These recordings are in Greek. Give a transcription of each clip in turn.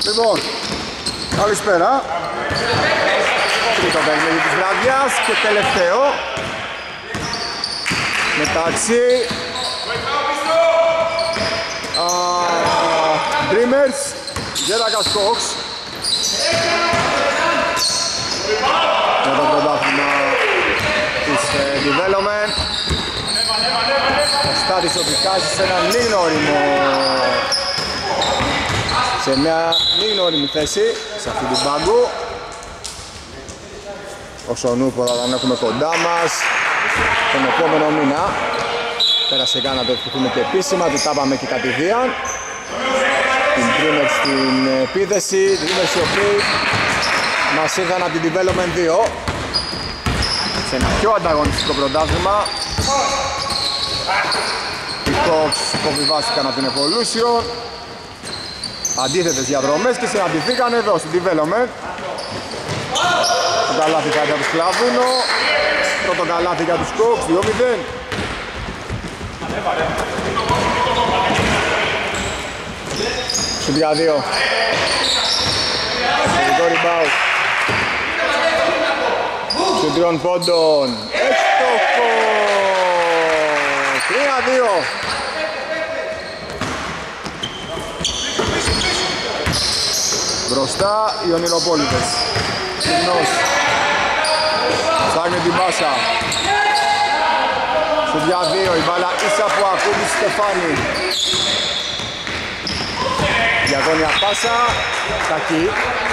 Λοιπόν, καλησπέρα. Τρίτο παιχνίδι της βραδιάς και τελευταίο μεταξύ Dreamers Γέρακας Cox με το πρωτάθλημα της Development. Ο Στάτης οδικάζει σε ένα μια μη γνώριμη θέση σε αυτή την πάγκου. Όσο νούπο θα τον έχουμε κοντά μας τον επόμενο μήνα. Πέρασε καν να το ευχηθούμε και επίσημα, του τα είπαμε και κατηδίαν. Την Dreamers στην επίθεση, Dreamers οι οποίοι μας ήρθαν από την Development 2 σε ένα πιο ανταγωνιστικό πρωτάθλημα. Οι Cox υποβιβάστηκαν από την Evolution, αντίθετες διαδρομές και συναντηθήκαν εδώ στην Development. Το καλάθι για τους Κλαβούνο, πρώτο καλάθι για τους Cox, 2-0. Στην 3-2. Τελικό rebound. Στην 3 πόντων. Έστοχο! 3-2. Μπροστά οι Ονειροπόλητες. Συγνός. Ψάχνει την πάσα. Στο 2-2 η μπάλα ίσα που ακούει Στεφάνη. Διαγώνια πάσα. Κακή.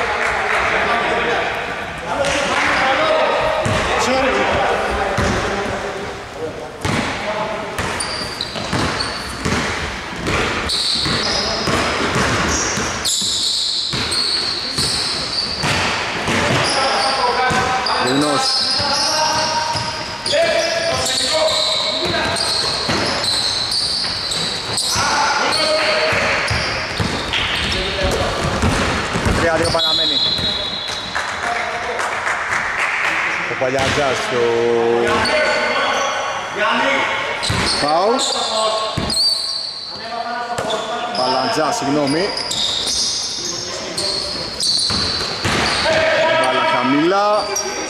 Γρινός. Τρία-δύο παραμένει. Ο Παλιατζάς στο φάουλ. Παλαντζάς, συγγνώμη. Μπάλα χαμηλά.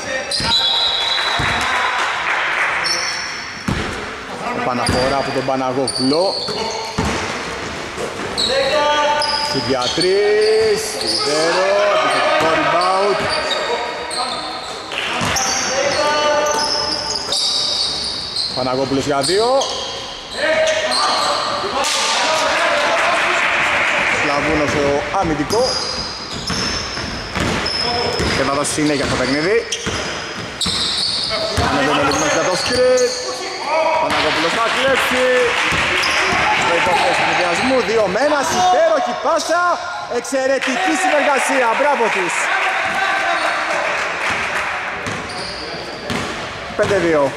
Επαναφορά από τον Παναγόπουλο. Στην διατρής, Σιδέρο, επιθετικό rebound. Παναγόπουλος για 2. Σλαβούνος στο αμυντικό. Και θα δώσει συνέχεια στο παιχνίδι. Ανεβαίνει λίγο για το σκριτ. Παναγόπουλος θα κλέψει. Στο υπόθεση του διασμού, 2 με 1, υπέροχη πάσα, εξαιρετική συνεργασία, μπράβο τους. 5-2.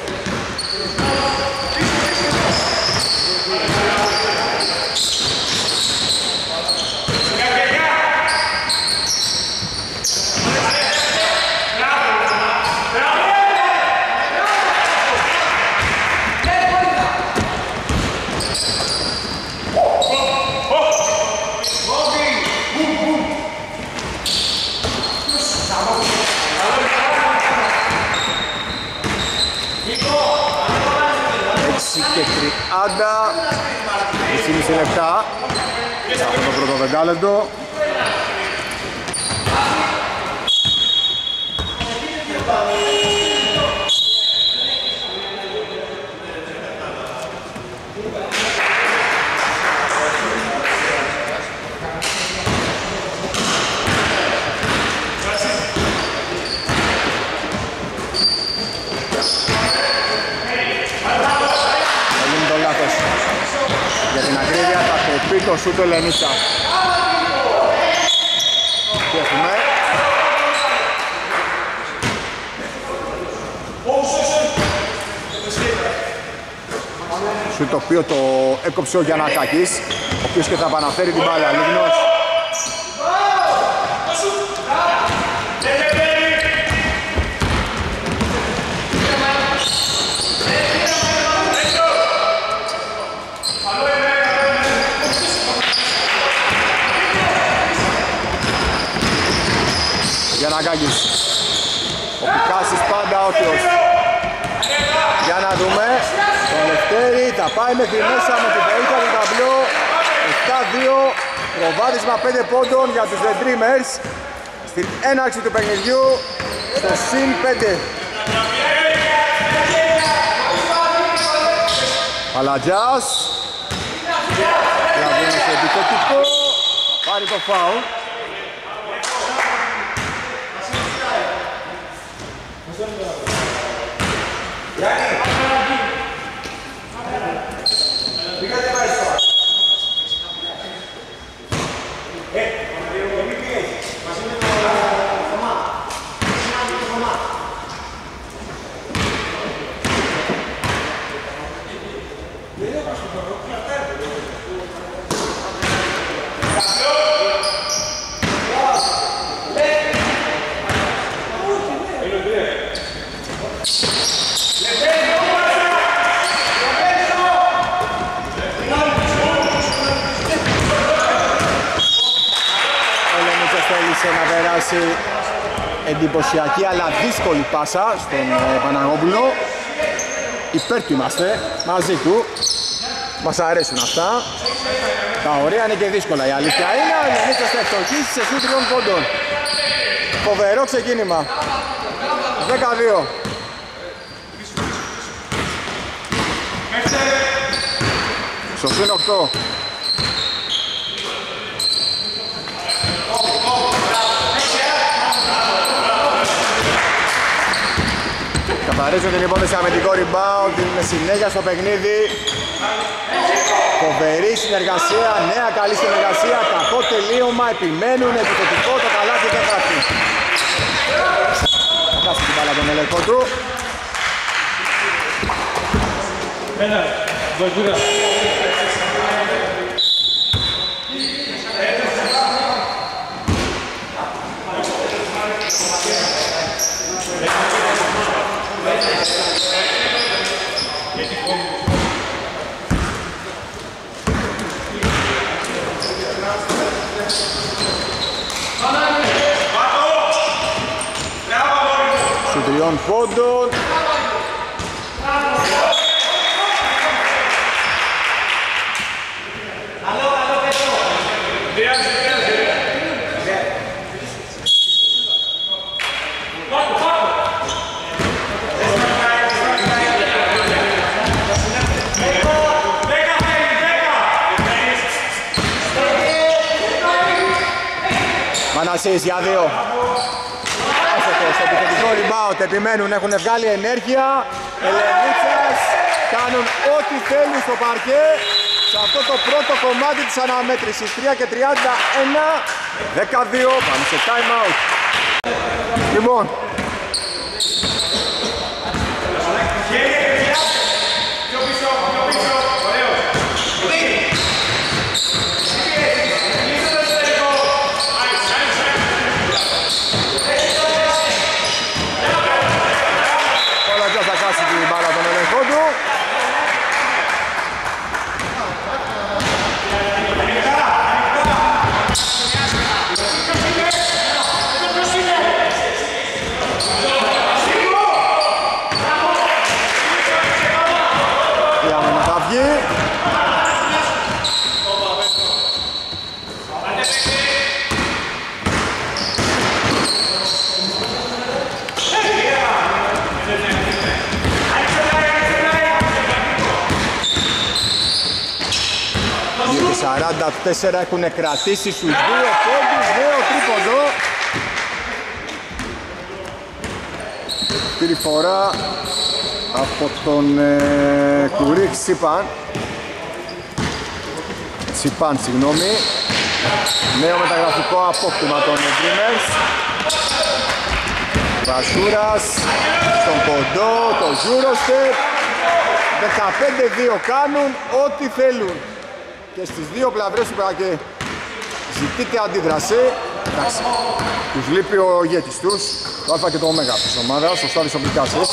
Και 30, 2,5 λεπτά από το πρώτο δεκάλεπτο. Για την ακρίβεια θα κοπεί το σούτ ο Λενίτσα. Τι έχουμε? Σούτ το οποίο το έκοψε ο Γιαννακάκης, ο οποίος και θα επαναφέρει την μπάλα. Λίγνος. Παναγάκης. Ο Πικάσης πάντα όρθιος. Για να δούμε. Το Λευτέρη θα πάει μέχρι μέσα με την περίπτωση του ταμπλό. 7-2. Προβάδισμα 5 πόντων για τους The Dreamers. Στην έναρξη του παιχνιδιού στο συν 5. Παλατζάς. Τραβούν στο επιθετικό. Πάρει το φάουλ. Να περάσει εντυπωσιακή αλλά δύσκολη πάσα στον Παναγόπουλο. Υπέρ του είμαστε, μαζί του. Μας αρέσουν αυτά. Τα ωραία είναι και δύσκολα. Η αλήθεια είναι ο Λεωνίτσας θα ευτοχίσει σε σούτ 3 πόντων. Φοβερό ξεκίνημα. 12. Στο συν 8. Καθαρίζουν την υπόθεση αμυντικό rebound, είναι συνέχεια στο παιχνίδι. Φοβερή συνεργασία, νέα καλή συνεργασία, κακό τελείωμα, επιμένουν, επιθετικό, το καλάθι δεν χάθει. Θα χάσει την μπάλα τον ελεγχό του. Σου 3 πόντων. Μανασής για 2. Στο επιθετικό rebound επιμένουν, έχουν βγάλει ενέργεια. Ελενίτσας κάνουν ό,τι θέλουν στο παρκέ σε αυτό το πρώτο κομμάτι της αναμέτρησης. 3 και 31, 12, πάμε σε time out. Λοιπόν, οι 44 έχουν κρατήσει στους 2 πόντους, 2 τρίποντο. Αυτή τη φορά από τον Κουρίχ Τσιπάν, συγγνώμη. Νέο μεταγραφικό απόκτημα των Dreamers. Βασούρας στον κοντό, το Eurostep. 15-2 κάνουν ό,τι θέλουν. Και στις δύο πλευρές του και ζητείτε αντίδραση. Εντάξει, τους λείπει ο ηγέτης τους, το Α και το Ω της ομάδας, ο Στάδης Ομπλικάσης.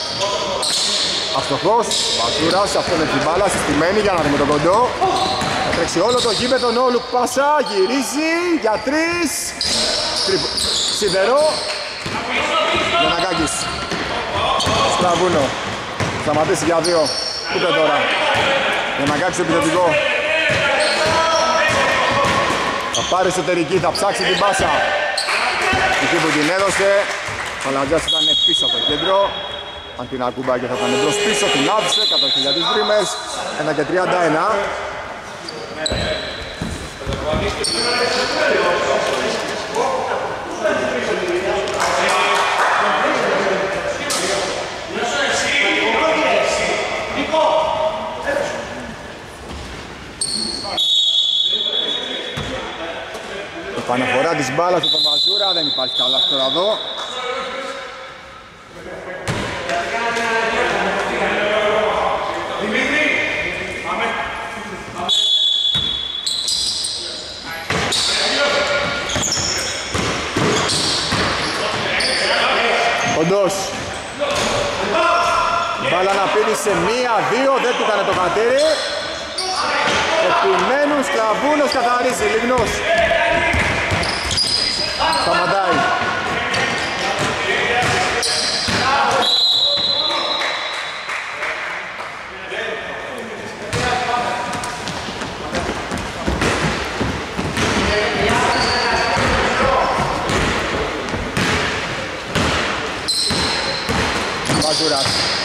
Αστοχός, Βασούρας, αυτό είναι την μπάλα, συστημένη για να δούμε τον κοντό. Θα τρέξει όλο το γήπεδο, Νόλουκ πάσα, γυρίζει για 3. Σιδερό. Γιαννακάκης. Στραβούνο. Σταματήσει για 2. Ούτε τώρα. Γιαννακάκης επιθετικό. Θα πάρει εσωτερική, θα ψάξει την πάσα. Εκεί που την έδωσε, ο Παλατζάς ήταν πίσω από το κέντρο. Αν την ακούμπαγε θα ήταν μπρος πίσω, την άφησε, κατοχή για τις Dreamers. 1 και 31. Επαναφορά της μπάλας από τον Μαζούρα, δεν υπάρχει καλά τώρα εδώ. Κοντός. Μπάλα να πίνει σε 1-2, δεν του έκανε το χατήρι. Επιμένουν, Στραβούνος καθαρίζει, Λιγνός. Σταματάει. Μαζούρας.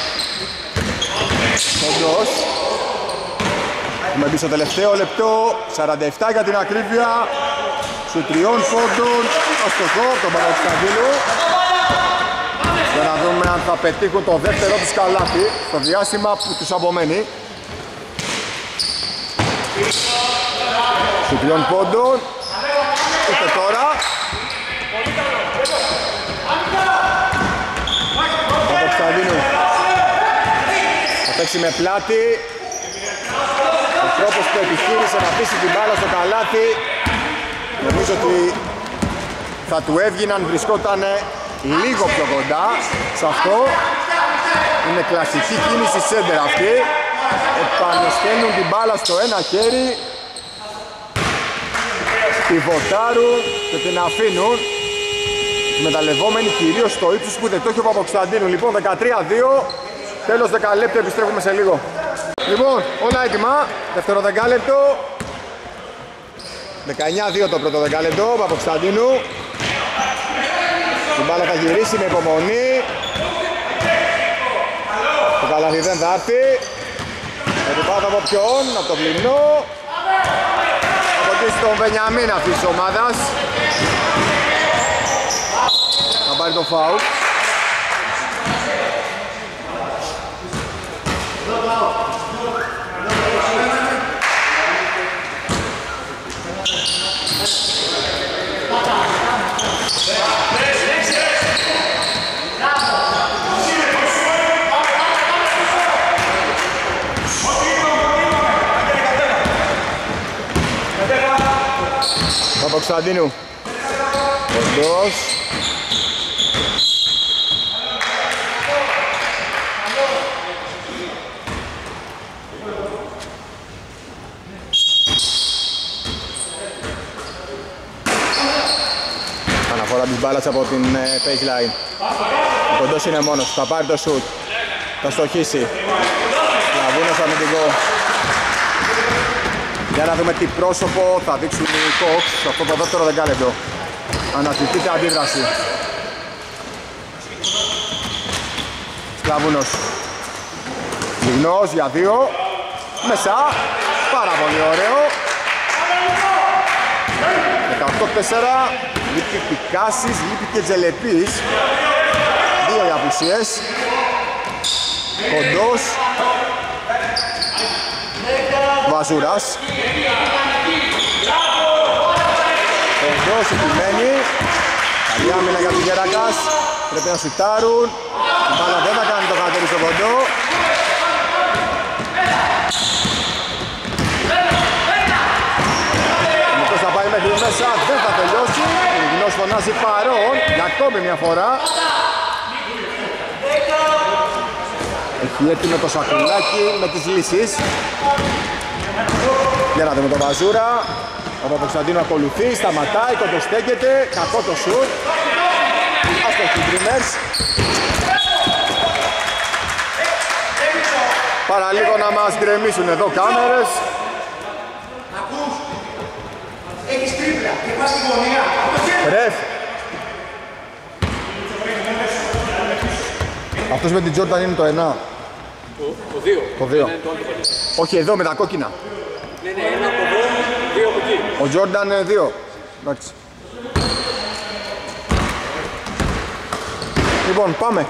Κοντός. Έχουμε μπει στο τελευταίο λεπτό, 47 για την ακρίβεια. Σου 3 πόντων, αστοχό τον Παπακοσταντίνου. Για να δούμε αν θα πετύχουν το δεύτερο τους καλάθι στο διάστημα που τους απομένει. Σου 3 πόντων, ούτε τώρα. Παπακοσταντίνου θα παίξει με πλάτη. Ο τρόπος που επιχείρησε να πείσει την μπάλα στο καλάθι, νομίζω ότι θα του έβγαινε αν βρισκόταν λίγο πιο κοντά σε αυτό. Είναι κλασική κίνηση σέντερ αυτή. Επανεστέλνουν την μπάλα στο ένα χέρι, πιβοτάρουν και την αφήνουν, μεταλλευόμενοι κυρίως στο ύψος που δεν το έχει ο Παπακοσταντίνου. Λοιπόν, 13-2, τέλος δεκαλέπτου, επιστρέφουμε σε λίγο. Λοιπόν, όλα έτοιμα, δεύτερο δεκάλεπτο. 19-2 το πρώτο δεκάλεπτο, Παπακοσταντίνου. Την μπάλα θα γυρίσει με υπομονή. Το καλάθι δεν θα έρθει. Επιπάτω από ποιον, από τον Πλημνό. Από εκεί στον Βενιαμίν αυτής της ομάδας. Θα πάρει το φάουλ. Παπακοσταντίνου. Κοντός. Αναφορά της μπάλας από την baseline. Ο Κοντός είναι μόνος, θα πάρει το shoot. Θα στοχίσει. Λαβούνος αμυντικό. Για να δούμε τι πρόσωπο θα δείξουν οι Cox σε αυτό το δεύτερο δεκάλεπτο. Αναζητείται αντίδραση. Σκλαβούνος. Λιγνός για 2. Μέσα. Πάρα πολύ ωραίο. 18-4. Λείπει Πικάσης, λείπει και Τζελεπής. 2 οι απουσίες. Κοντός. Βαζούρας. Κοντός επιμένει. Καλή άμυνα για τους Γερακάς. Πρέπει να σουτάρουν. Η μπάλα δεν θα κάνει το χατέρι στο Κοντό. Ο Νικός θα πάει μέχρι μέσα, δεν θα τελειώσει. Ο Λιγνός φωνάζει παρόν για ακόμη μια φορά. Έχει έτοιμο το σακουλάκι με τις λύσεις. Για να δούμε τον Βαζούρα. Ο Παπακοσταντίνου ακολουθεί, σταματάει, κοντοστέκεται, κακό το σουτ. Άστοχοι οι Dreamers. Παραλίγο να μας γκρεμίσουν εδώ κάμερες. Έχεις τρίπλα και πας στη γωνία. Ρεφ. Αυτός με την Jordan είναι το 1. Το 2. Όχι εδώ με τα κόκκινα. Ναι, ένα από εδώ, δύο από εκεί. Ο Jordan 2. Εντάξει. Λοιπόν, πάμε.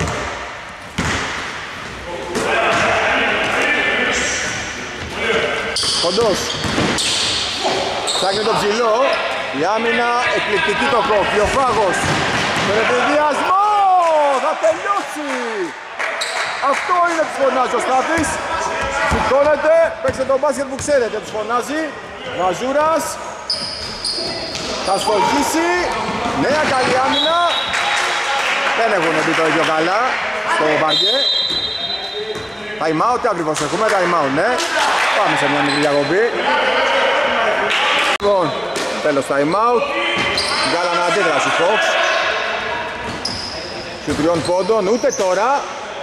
Κοντός. Ψάχνει το ψηλό. Η άμυνα εκπληκτική το κόκκι. Ο Φάγος. Περεπηδιασμό. Θα τελειώσει. Αυτό είναι που φωνάζει ο Στάθης. Σηκώνεται. Παίξτε τον μπάσκετ που ξέρετε. Τους φωνάζει. Βαζούρας. Θα σφογγίσει. Νέα καλή άμυνα. Δεν έχουν μπει το ίδιο καλά στο μπάγκε. Time out, τι ακριβώς έχουμε, time out, ναι. Πάμε σε μια μικρή διακοπή. Λοιπόν, τέλος time out. Βγάλανε αντίδραση Fox. Σου 3 πόντων, ούτε τώρα.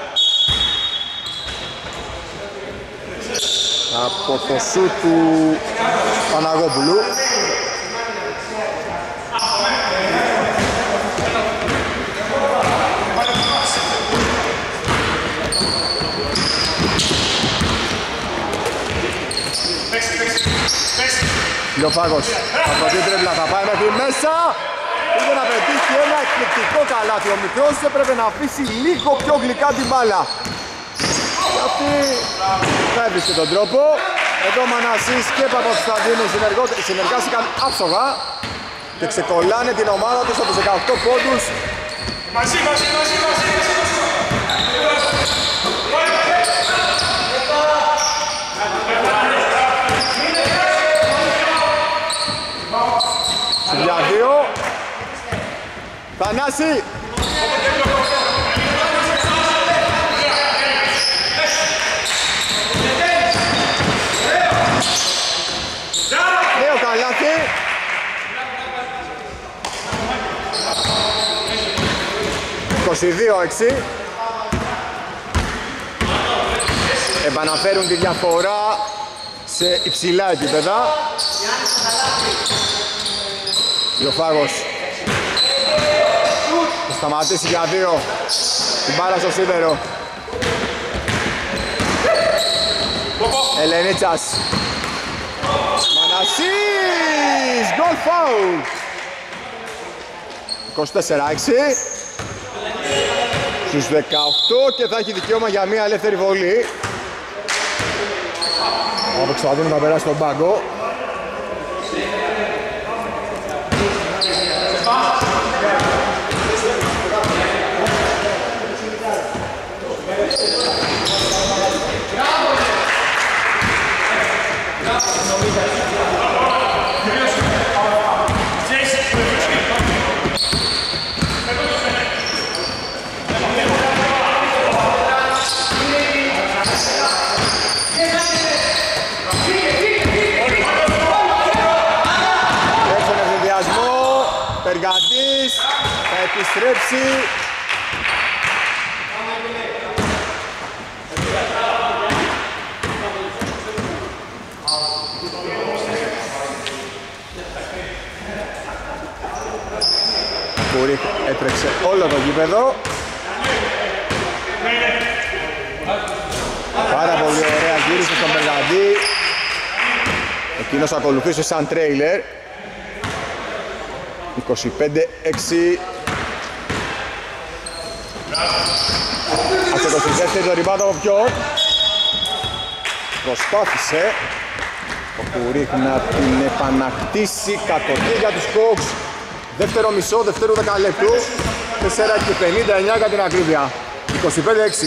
Από το σουτ του Παναγόπουλου. Λιοφάγος από την τρέμπλα θα πάει μέχρι μέσα. Πήγε να πετύχει ένα εκπληκτικό καλάθι. Ο μικρός έπρεπε να αφήσει λίγο πιο γλυκά την μπάλα. Και αυτή θα έβρισκε τον τρόπο. Εδώ Μανασής και Παπακοσταντίνου συνεργάστηκαν άψογα και ξεκολλάνε την ομάδα τους από τους 18 πόντους. Μαζί. Για 2. Θανάση. Νέο καλάθι. (22-6). Επαναφέρουν τη διαφορά σε υψηλά επίπεδα. Λιοφάγος θα σταματήσει για 2. Την μπάλα στο σίδερο. Ελενίτσας. Μανασής. Γκολ φάουλ. 24-6. Στους 18 και θα έχει δικαίωμα για μια ελεύθερη βολή. Ο Παπακοσταντίνου θα περάσει τον πάγκο. Περγαντής θα επιστρέψει. Κουρί έτρεξε όλο το γήπεδο. Πάρα πολύ ωραία γύρισε στον Περγαντή. Εκείνος ακολουθούσε σαν τρέιλερ. 25-6. Αυτό το δεύτερο το ριμπάντο από ποιον. Προσπάθησε ο Κουρίχ να την επανακτήσει. Κατοχή για τους Hawks. Δεύτερο μισό, δευτέρου δεκαλέπτου. 4:59 για την ακρίβεια. 25-6.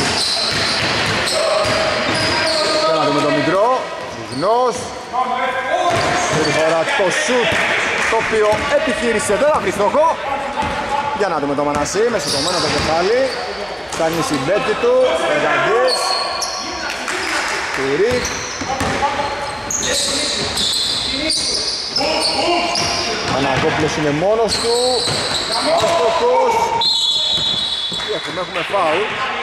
Θέλω να δούμε τον μικρό. Ζυγνός. Τώρα το σουτ το οποίο επιχείρησε, δεν θα βρει στόχο. Για να δούμε το Μανασί, με σηκωμένο το κεφάλι. Φτάνει η συμπέκτη του, Εργαντής. Κουρίχ. Ανακόπλος είναι μόνος του. Άστοχος. Έχουμε φάουλ.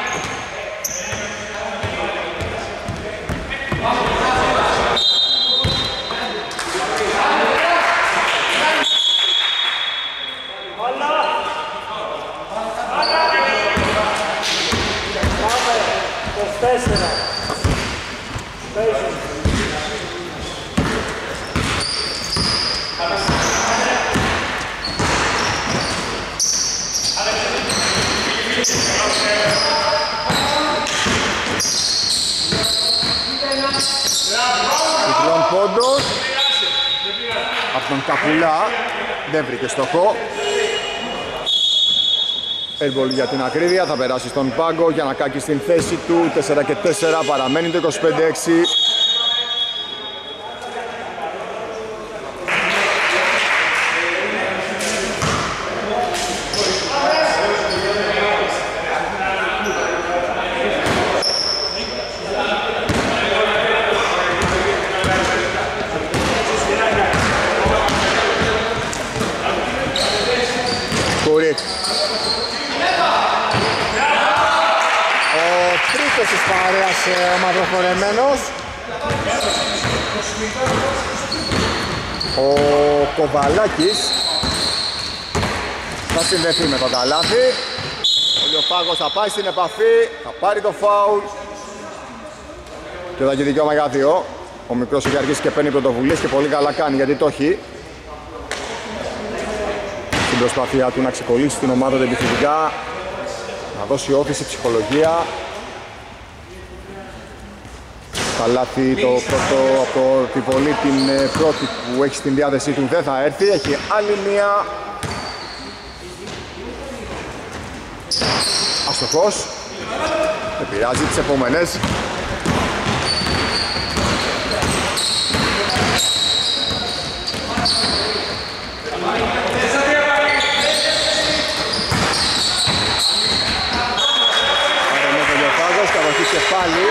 Τριών πόντων από τον Καπουλά, δεν βρήκε στόχο. Airball για την ακρίβεια, θα περάσει στον πάγκο για να κάκι στην θέση του. 4 και 4, παραμένει το 25-6. Της παρέας ο μαυροφορεμένος. Ο Κοβαλάκης θα συνδεθεί με το καλάθι. Ο Λιοφάγος θα πάει στην επαφή, θα πάρει το φάουλ και θα έχει δικαίωμα για 2. Ο μικρός έχει αρχίσει και παίρνει πρωτοβουλίες και πολύ καλά κάνει, γιατί το έχει. Στην προσπάθεια του να ξεκολλήσει την ομάδα του επιθετικά, να δώσει όθηση, ψυχολογία. Καλάθι το πρώτο από τη βολή, την πρώτη που έχει στην διάθεσή του, δεν θα έρθει. Έχει άλλη μία. Αστοχός. Επηρεάζει τις επόμενες. Άρα με τον Λιοφάγος, κατοχή κεφάλι.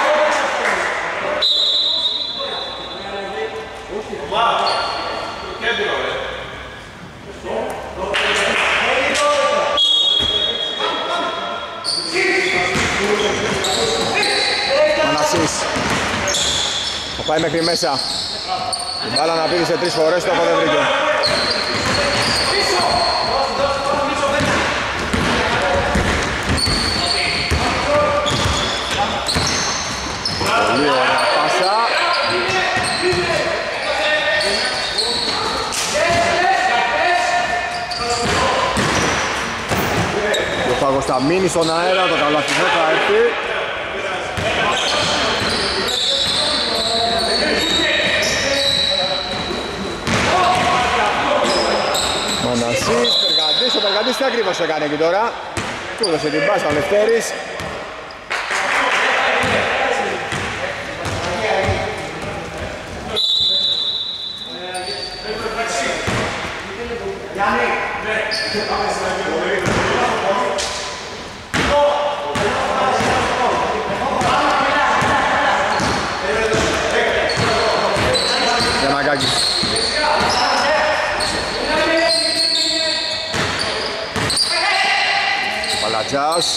Θα πάει μέχρι μέσα. Την μπάλα να πήρε σε 3 φορές, το δεν βρήκε. Πολύ ωραία πάσα. Ο Φάγος θα μείνει στον αέρα, το καλαθινό θα έρθει. Μανασής, Περγαντής, ο Περγαντής τι ακριβώς έκανε εκεί τώρα. Του έδωσε την πάσα ο Λευτέρης. Γιαννακάκης. Παλατζάς.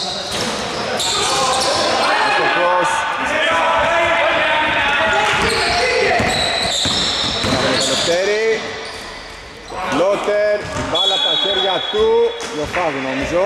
Αστοχός. Λευτέρη. Λότερ, μπάλα από τα χέρια του. Λοφάδου νομίζω.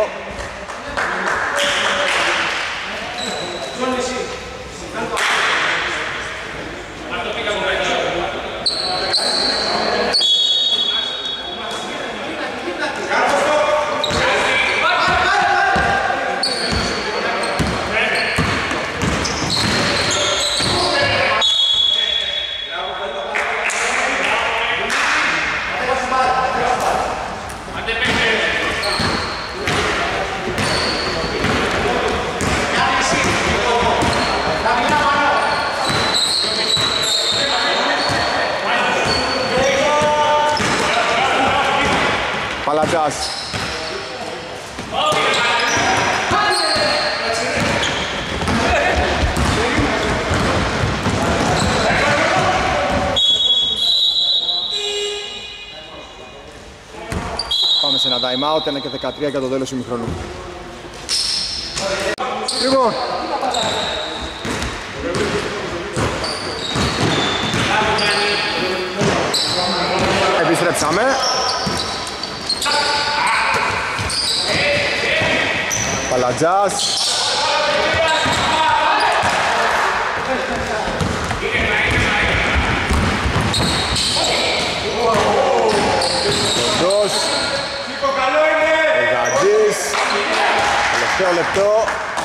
Παλατζάς. time out, 1 και 13 για το τέλος ημιχρόνου. Λοιπόν, επιστρέψαμε. Παλατζάς. Κοντός. Εργαντής. Τελευταίο λεπτό.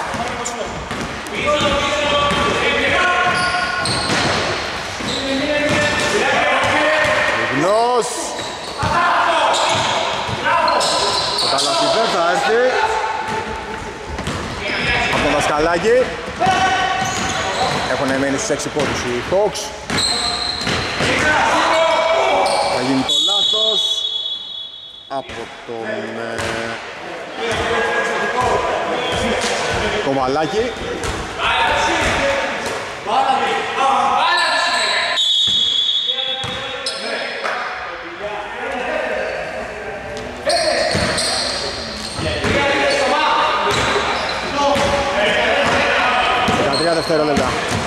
Λιγνός. Το καλάθι δεν θα έρθει από τον Δασκαλάκη. Έχουν μείνει στους 6 πόντους οι Hawks. Θα γίνει το λάθος από τον Κομαλάκη. Δευτερόλεπτα.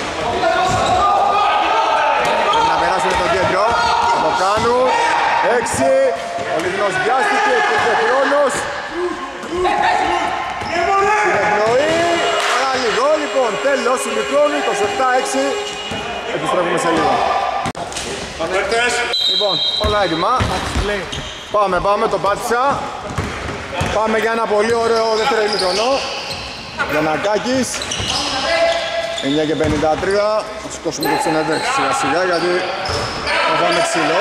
Πρέπει να περάσουν το κέντρο. Θα το κάνουν. 6. Ο Λιγνός βιάστηκε. Υπήρχε χρόνος. Στην ευνοή. Μεγάλη γκολ. Λοιπόν, τέλος ημιχρόνου. 27-6. Επιστρέφουμε σε λίγο. Λοιπόν, όλα έτοιμα. Πάμε. Το πάτησα. Πάμε για ένα πολύ ωραίο δεύτερο ημιχρονό. Γιαννακάκης. 9 και 53, θα σηκώσουμε το συνέντευξη σιγά σιγά γιατί θα φάμε ξύλο.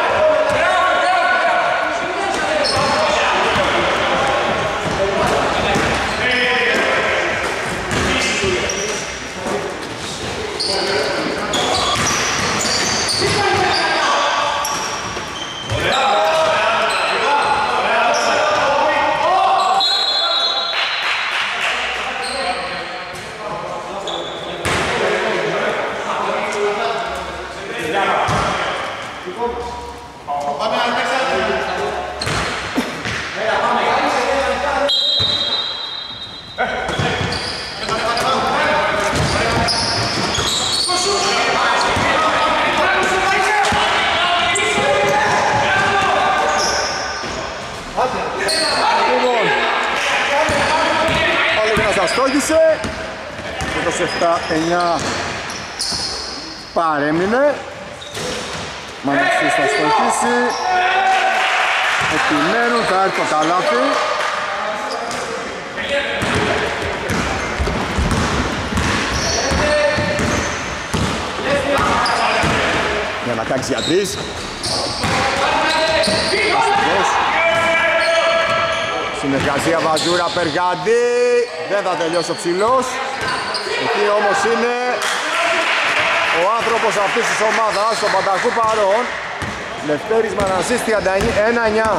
Αστόχησε, 27-9 παρέμεινε. Μαναξής θα στοχίσει. Επιμένουν, θα έρθει το καλάθι. Για να κάνει για 3. Συνεργασία Βαζούρα Περγάντη. Δεν θα τελειώσει ο ψηλός. Εκεί όμως είναι ο άνθρωπος αυτής της ομάδας, ο Παντακού παρόν. Λευτέρης Μανασής 31-9.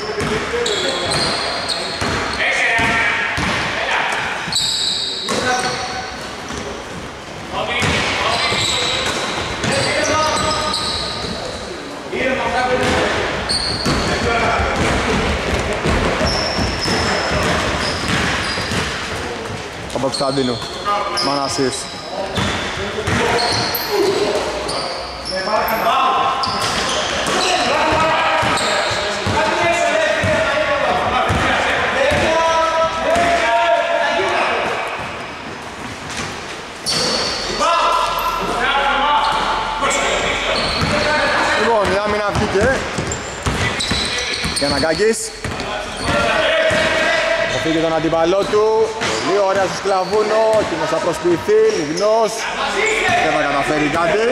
Από Κωνσταντίνου, Μανασής. Λοιπόν, η άμυνα βγήκε. Γιαννακάκης. Αποφύγει τον αντιπαλό του. Πολύ ωραία στο Σκλαβούνο, εκείνος θα προσποιηθεί, Λιγνός. Δεν θα καταφέρει κάτι.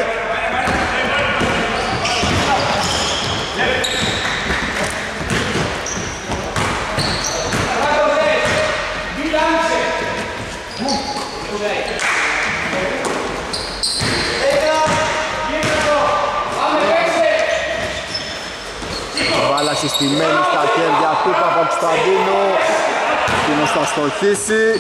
Μπάλα συστημένη στα χέρια του Παπακοσταντίνου. Εκείνος θα στοχίσει.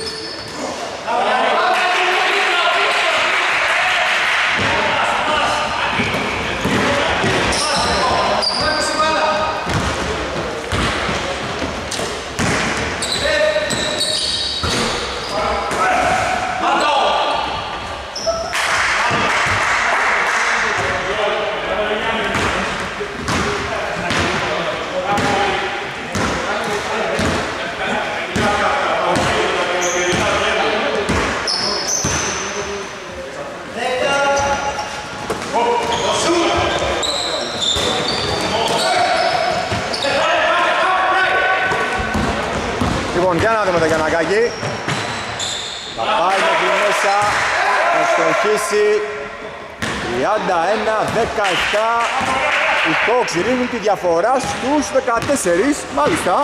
με τον Γιαννακάκη. Θα πάει μέχρι μέσα, θα στοχίσει. 31-17. Οι Hawks ρίχνουν τη διαφορά στους 14. Μάλιστα.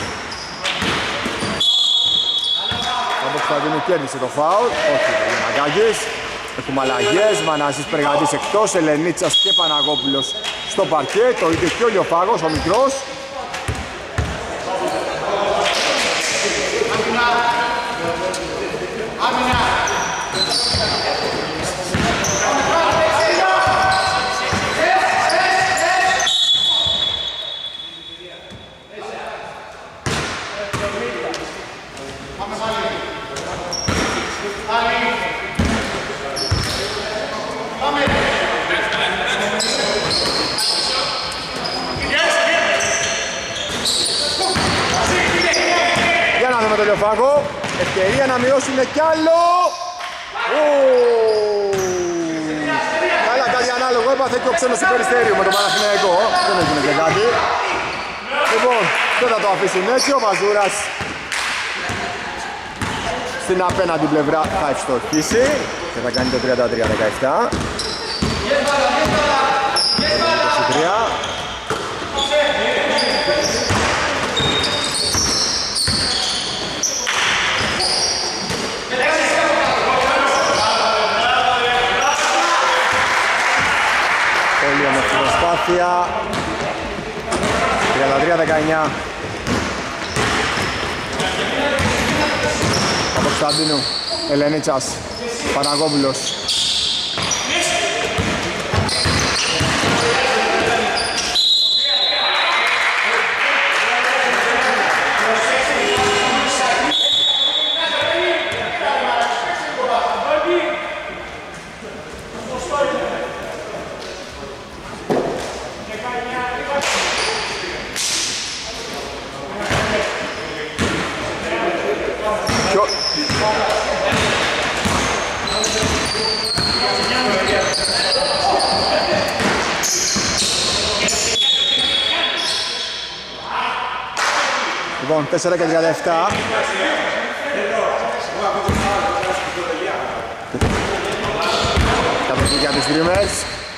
Ο Κωνσταντίνου κέρδισε το φάουλ. Όχι, ο Γιαννακάκης. Έχουμε αλλαγές. Μαναζής Περγατής εκτός. Ελενίτσας και Παναγόπουλος στο παρκέ. Το ίδιο και ο Λιοφάγος, ο μικρός. Για να δούμε τον Λιοφάγο. Ευκαιρία να μειώσουν κι άλλο. Καλά, κάτι ανάλογο έπαθε και ο ξένος του Περιστέριου με τον Παναθηναϊκό. Δεν έγινε και κάτι. Λοιπόν, δεν θα το αφήσουν έτσι. Ο Μαζούρας στην απέναντι πλευρά θα ευστοχίσει και θα κάνει το 33-17. 23. Πολύ όμορφη προσπάθεια. 33-19. Κωνσταντίνου, Ελενίτσας, Παναγόπουλος. Λοιπόν, 4 και 37. Κατοχή για τους Dreamers.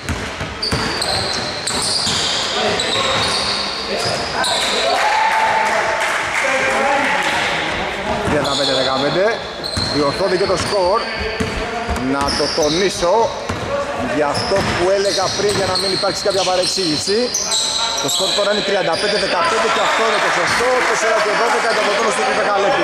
35-15. Διορθώνει και το σκορ. Να το τονίσω για αυτό που έλεγα πριν, για να μην υπάρξει κάποια παρεξήγηση. Το σκορ τώρα είναι 35-15 και αυτό είναι το σωστό. 4 και 12 το αποτέλεσμα του Πεκαλέκου.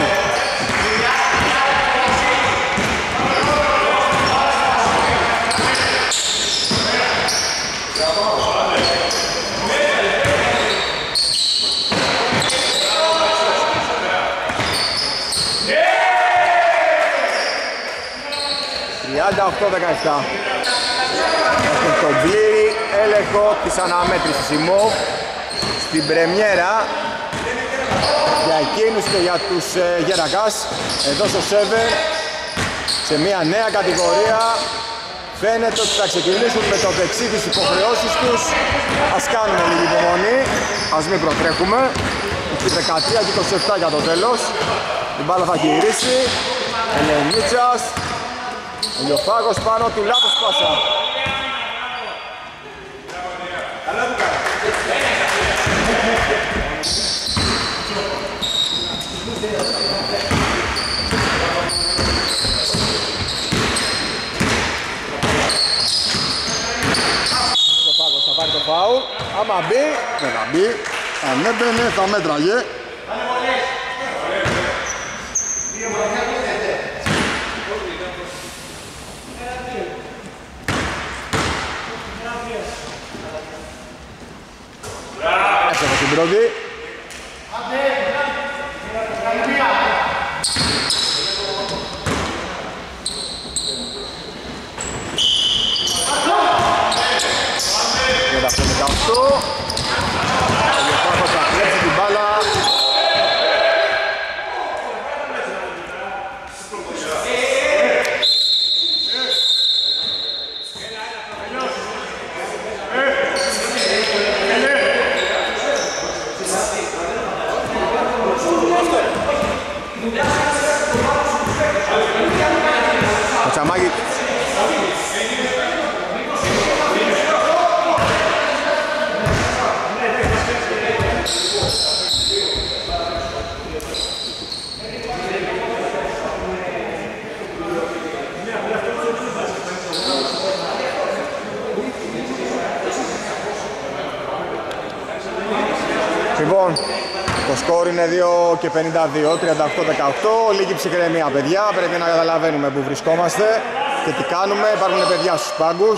Έχουν τον πλήρη έλεγχο της αναμέτρησης η ΜΟΒ στην πρεμιέρα για εκείνους και για τους Γερακάς εδώ στο Σέβερ σε μια νέα κατηγορία. Φαίνεται ότι θα ξεκινήσουν με το δεξί τις υποχρεώσεις τους. Ας κάνουμε λίγη υπομονή, ας μην προτρέχουμε. Έχει 13 και 27 για το τέλος. Η μπάλα θα γυρίσει. Ελενίτσας. Ο Λιοφάγος πάνω του, λάθος πάσα. Λιοφάγος θα πάρει το φάουλ. Άμα μπει, δεν θα μπει. Αν έμπαινε θα μέτραγε. Έφτασε την πρώτη. Και τα 18. Ο Λιοφάγος θα κλέψει την μπάλα. Μάγκη. Λοιπόν, το σκορ είναι 2 και 52, 38-18, λίγη ψυχραιμία παιδιά, πρέπει να καταλαβαίνουμε που βρισκόμαστε και τι κάνουμε, υπάρχουν παιδιά στους πάγκους.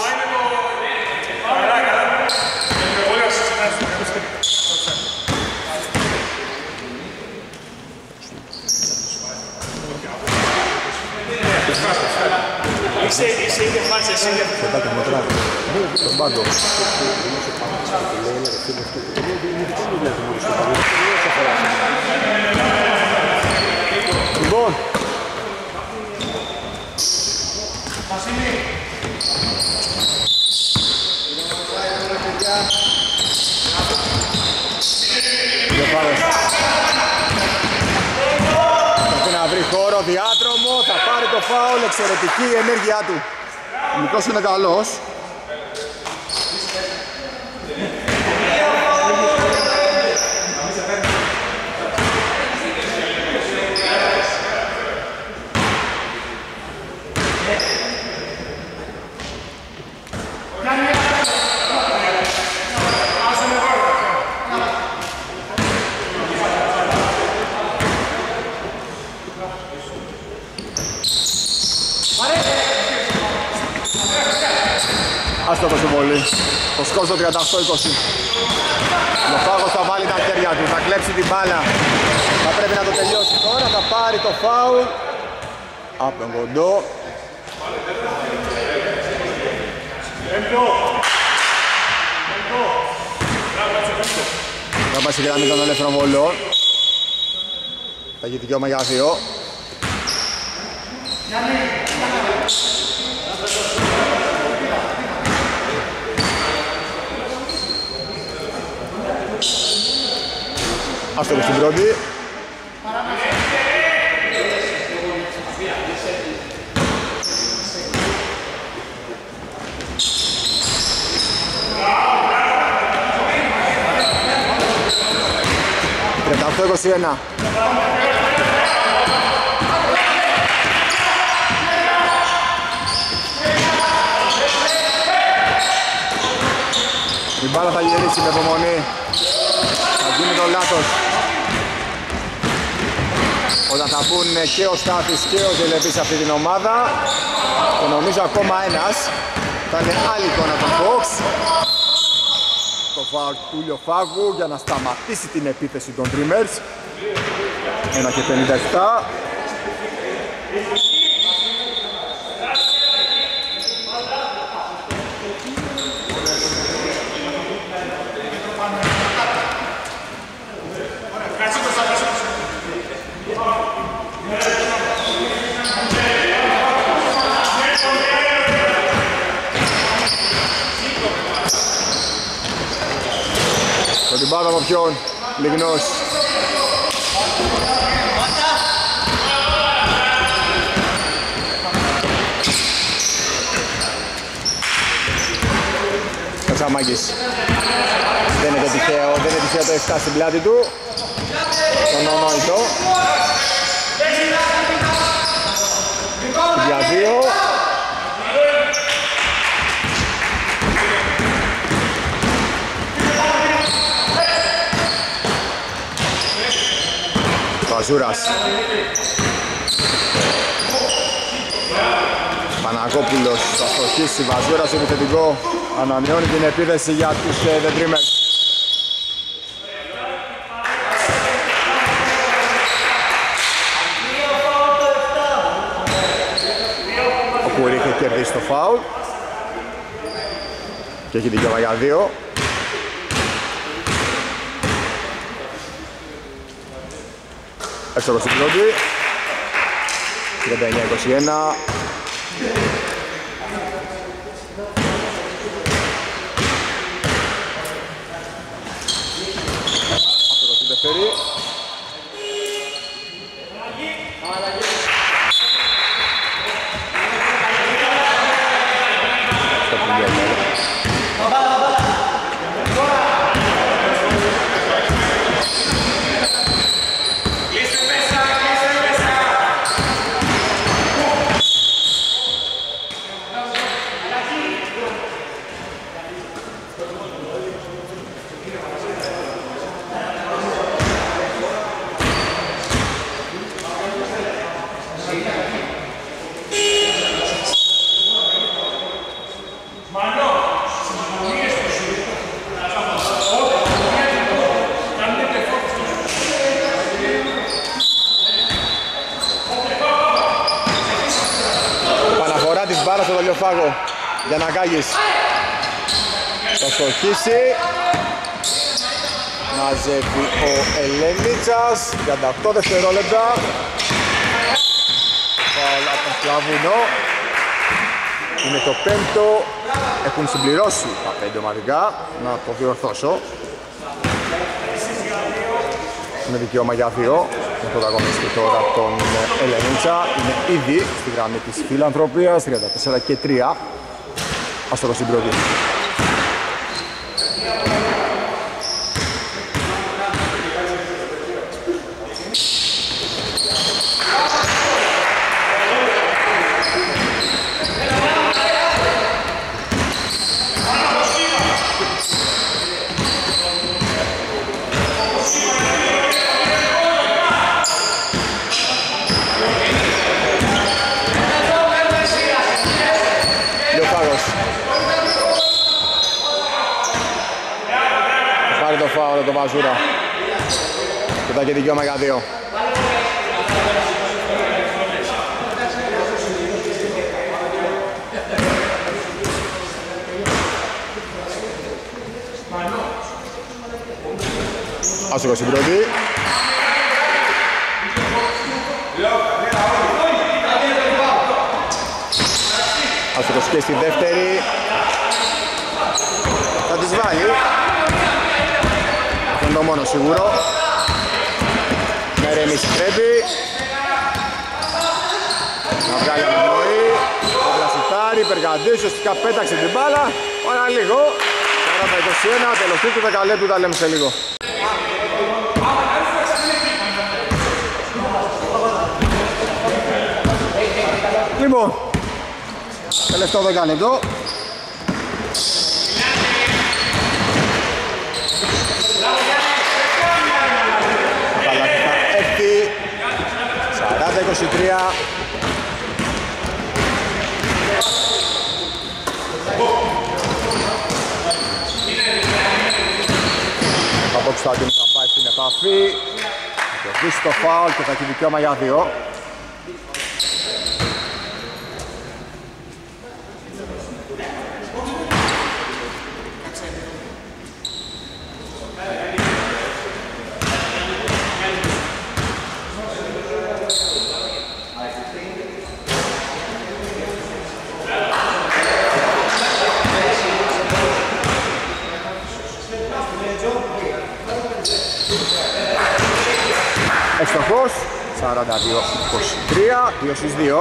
Είσαι και φάτσε, είσαι και φάτσε. Στον πάγκο. Λοιπόν, πρέπει να βρει χώρο, διάδρομο, θα πάρει το φάουλ, εξαιρετική η ενέργειά του. Ο μικρός είναι καλός. Άστο το συμβολή. Το σκόρ στο 38-20. Ο Φάγος θα βάλει τα χέρια του, θα κλέψει την μπάλα. Θα πρέπει να το τελειώσει τώρα, θα πάρει το φάουλ από τον κοντό. Θα πάει στη γραμμή των ελεύθερων βολών. Θα έχει δικαίωμα για 2. Άστο στην πρώτη. Τρεταυτό 21. Η μπάλα θα γυρίσει με υπομονή. Θα γίνει το λάθος. Όταν θα μπουν και ο Στάθης και ο Ζελεβής σε αυτή την ομάδα και νομίζω ακόμα ένας θα είναι άλλη εικόνα του Fox. Το φάουλ του Λιοφάγου για να σταματήσει την επίθεση των Dreamers. 1 και 57. Το την πάνω από ποιον, Λιγνός. Κατσαμάκης. Δεν είναι τυχαίο, δεν είναι τυχαίο το 7 στην πλάτη του. Τον ονόητο. Για 2. Βαζούρας. Παναγόπουλος θα στοχίσει, Βαζούρας επιθετικό, ανανεώνει την επίθεση για τους The Dreamers. Ο Κουρί έχει κερδίσει το φάουλ και έχει δικαίωμα για 2. Έξω στην πρώτη. 39-21. Αυτό το δεύτερη. της μπάρας στο Δολιοφάγο. Γιαννακάκης θα στοχίσει. Μαζεύει ο Ελένιτσας. 38 δευτερόλεπτα. Φάουλ από τον Σλαβουνό. Είναι το πέμπτο. Έχουν συμπληρώσει τα 5 ομαδικά. Να το διορθώσω. Είναι δικαίωμα για 2. Με πρωταγωνιστή τώρα τον Ελένιτσα. Είναι ήδη στη γραμμή της φιλανθρωπίας. 34 και 3. Ας το συμπληρωθεί. Φάουλ το Βαζούρα και θα έχει δικαίωμα για 2. Άσογο στην πρώτη. Άσογος και στη δεύτερη. Θα τις βάλει. Είναι το μόνο σίγουρο. Με ρεμίση πρέπει. Να βγάλει αναπνοή. Το γρασιτάρι, Περγαντής, ουσιαστικά πέταξε την μπάλα. Πάρα λίγο. Τώρα τα 21, τελευταίο του δεκαλέπτου, τα λέμε σε λίγο. Λοιπόν, τελευταίο δεκαλέπτο. Καλάθητα έκτη, 40-23. Ο Παπακοσταντίνου θα πάει στην επαφή, θα κερδίσει το φάουλ και θα έχει δικαίωμα για 2. Ευστοχός, 42-23, 2 στις 2.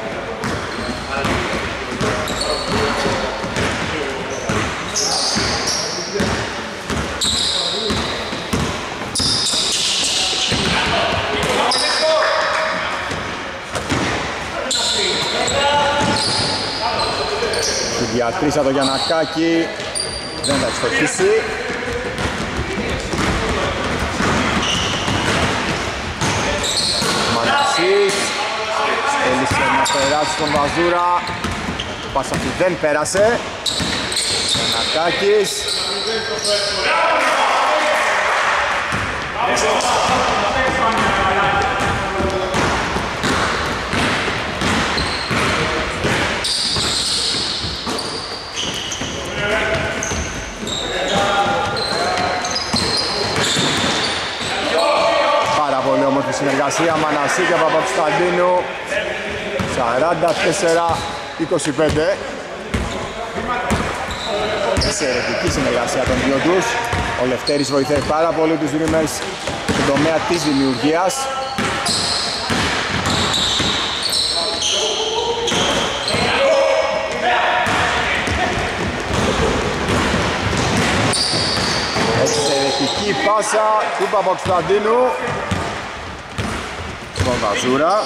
Τη διατρήσα το Γιαννακάκη, δεν θα ευστοχίσει. Μανασής, θέλησε να περάσει στον Βαζούρα, ο πάσα αυτή δεν πέρασε. Γιαννακάκης. Πολύ όμορφη συνεργασία, Μανασί και Παπακοσταντίνου. 44-25. Εξαιρετική συνεργασία των δύο τους. Ο Λευτέρης βοηθάει πάρα πολύ τους Dreamers στον τομέα της δημιουργίας. Εξαιρετική πάσα του Παπακοσταντίνου στον Βαζούρα.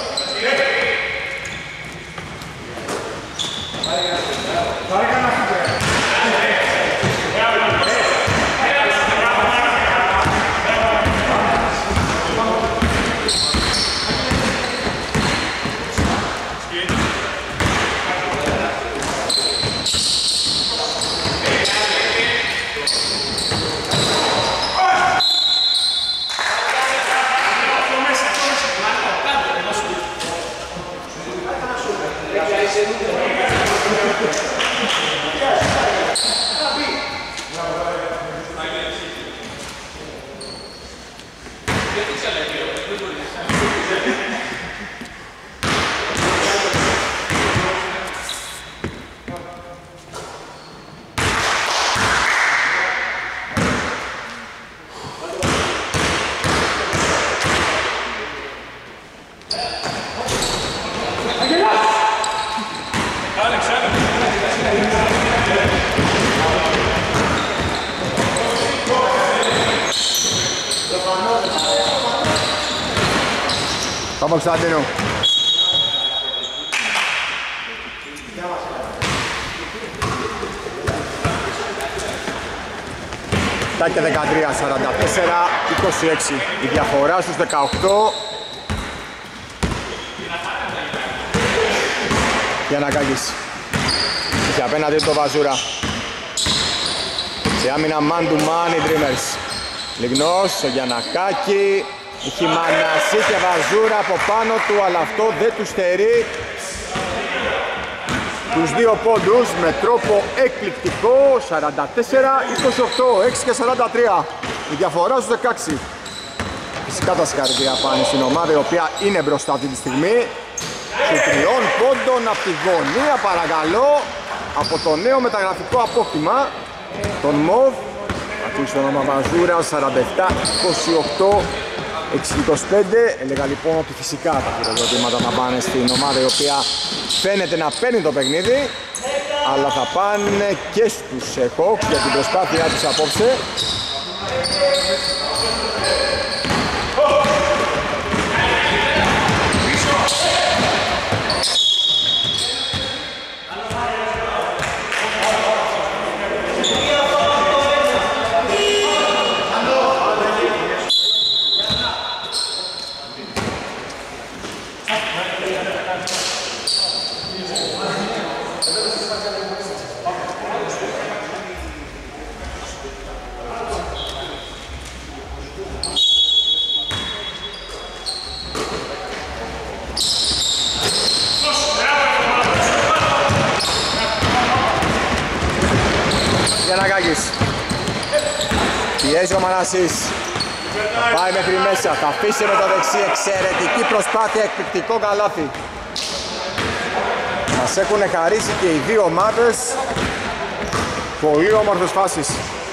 Κωνσταντίνου. Τα και 13, 44, 26. Η διαφορά στους 18. Γιαννακάκης. Και απέναντι το Βαζούρα. Σε άμυνα man to man οι Dreamers. Λιγνός, ο Γιαννακάκη. Έχει Μανασί και Βαζούρα από πάνω του, αλλά αυτό δεν του στερεί τους δύο πόντους με τρόπο εκπληκτικό. 44-28, 6 και 43. Η διαφορά στους 16. Φυσικά τα συγχαρητήρια πάνε στην ομάδα η οποία είναι μπροστά αυτή τη στιγμή. Σου 3 πόντων από τη γωνία, παρακαλώ, από το νέο μεταγραφικό απόκτημα, τον ΜΟΒ. Ακούει το όνομα Βαζούρα, 47-28. 6-25, έλεγα λοιπόν ότι φυσικά τα χειροκροτήματα θα πάνε στην ομάδα η οποία φαίνεται να παίρνει το παιχνίδι, αλλά θα πάνε και στους Hawks για την προσπάθειά τους απόψε. Πιέζει ο Μανασής. Θα πάει μέχρι μέσα. Θα αφήσει με το δεξί. Εξαιρετική προσπάθεια. Εκπληκτικό καλάθι. Μας έχουν χαρίσει και οι δύο ομάδες πολύ όμορφες φάσεις.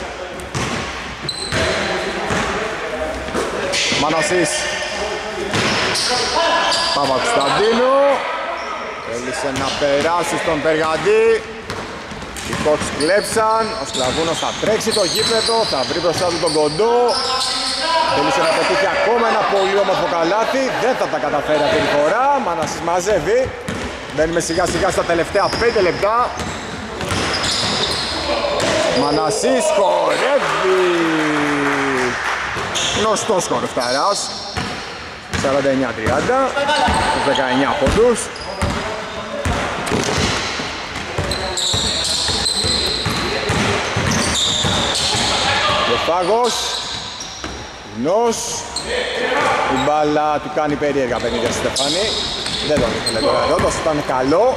Μανασής. Παπα-Κωνσταντίνου. Θέλησε να περάσει στον Περγαντή. Οι Hawks κλέψαν, ο Σκλαβούνος θα τρέξει το γήπεδο, θα βρει μπροστά του τον κοντό. Θέλησε να πετύχει ακόμα ένα πολύ όμορφο καλάθι, δεν θα τα καταφέρει αυτή τη φορά. Μανασής μαζεύει, μπαίνουμε σιγά σιγά στα τελευταία 5 λεπτά. Μανασής χορεύει, γνωστός χορευταράς. 49-30, 19 πόντους. Φάγος, Γνός, η μπάλα του κάνει περίεργα παιχνίδια στη Στεφάνη. Δεν τον ήθελε τώρα εδώ, το ήταν καλό.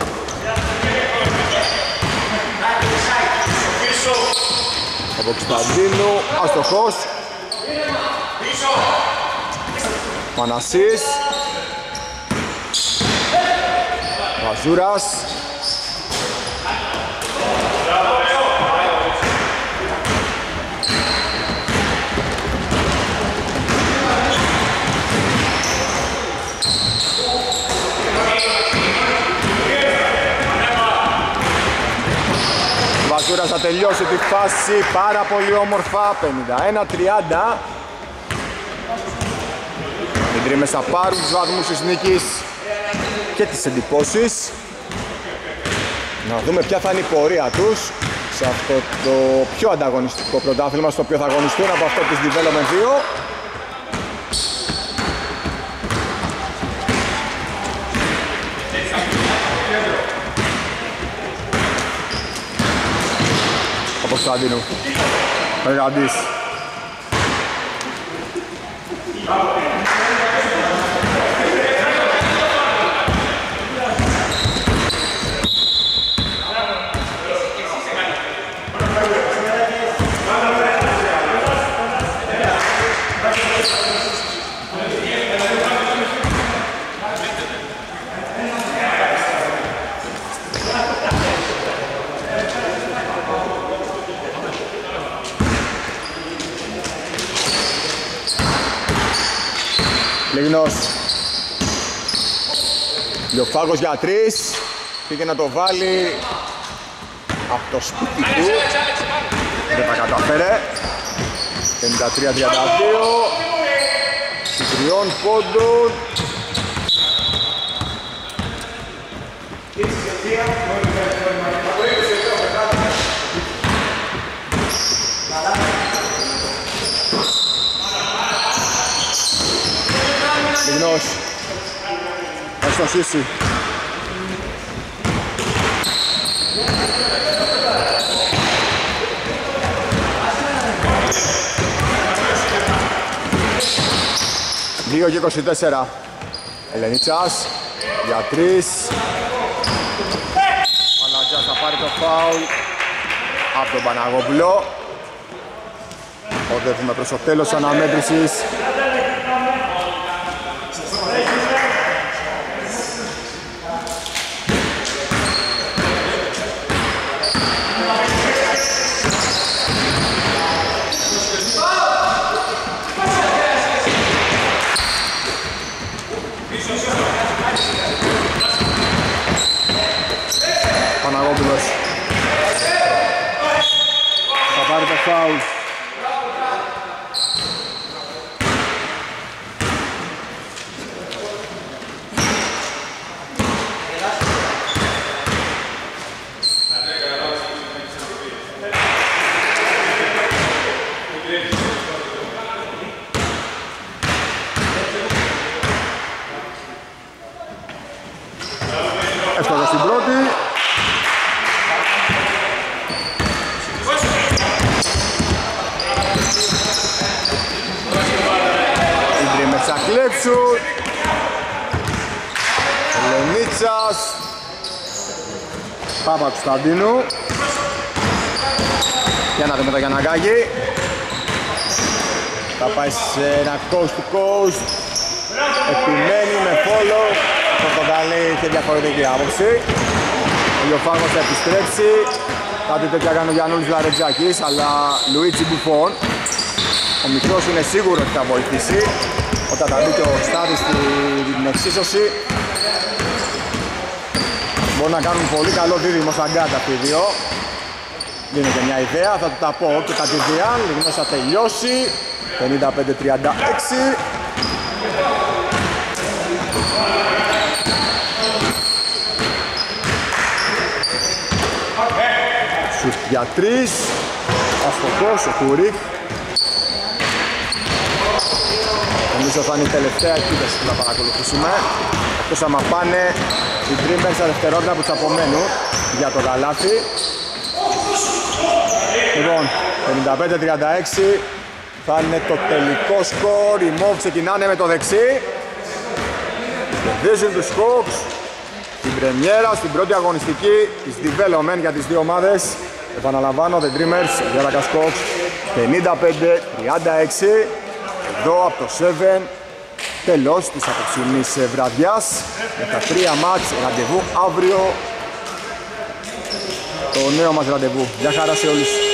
Από Κωνσταντίνου, αστοχός. Μανασής. Βαζούρας. Βαζούρας θα τελειώσει τη φάση πάρα πολύ όμορφα, 51-30. Οι Dreamers θα πάρουν τους βαθμούς της νίκης και τις εντυπώσεις. Να δούμε ποια θα είναι η πορεία τους σε αυτό το πιο ανταγωνιστικό πρωτάθλημα, στο οποίο θα αγωνιστούν από αυτό της Development 2. Κωνσταντίνου, Περγαντής. Λίγνος. Λιοφάγος για 3. Πήγε να το βάλει από το σπίτι του. Δεν τα καταφέρε. 53-32. 3 πόντων. Λίγνος. Θα στο σύσει. Δύο και 24. Ελενίτσας για 3. Παλατζάς θα πάρει το φάουλ από τον Παναγόπουλο. Οδεύουμε προς το τέλος αναμέτρησης. Παναγόπουλος θα πάρει το φάουλ. Εύκολα στην πρώτη. Θα κλέψουν. Ελενίτσας. Παπα-Κωνσταντίνου. Για να δούμε το Γιαννακάκη. Θα πάει σε ένα coast to coast. Επιμένει με follow. Το Κονταλή είχε διαφορετική άποψη. Ο Λιοφάγος θα επιστρέψει. Κάτι τέτοια κάνει ο Γιαννούλης Λαρετζάκης, αλλά Λουίτσι Μπουφόν. Ο μικρός είναι σίγουρο ότι θα βοηθήσει. Όταν θα μπει και ο Στάδης στην εξίσωση, μπορούν να κάνουν πολύ καλό δίδυμο σαν κάτω αυτοί οι δύο. Δίνω και μια ιδέα, θα του τα πω και κατηδίαν. Λίγνος θα τελειώσει. 55-36. Σουτ για 3. Αστοχός ο Κουρίχ. Νομίζω θα είναι η τελευταία επίδεση που θα παρακολουθήσουμε. Εκτός άμα πάνε οι Dreamers στα δευτερόλεπτα που τους απομένουν για το καλάθι. Λοιπόν, 55-36 θα είναι το τελικό σκορ. Οι Mov ξεκινάνε με το δεξί. Κερδίζουν τους Hawks στην πρεμιέρα, στην πρώτη αγωνιστική της Development για τις δύο ομάδες. Επαναλαμβάνω, The Dreamers, Γιάρακας Hawks, 55-36. Εδώ από το 7, τέλος της απόψινής βραδιάς. Με τα 3 μάτς, ραντεβού αύριο. Το νέο μας ραντεβού. Γεια χαρά σε όλους.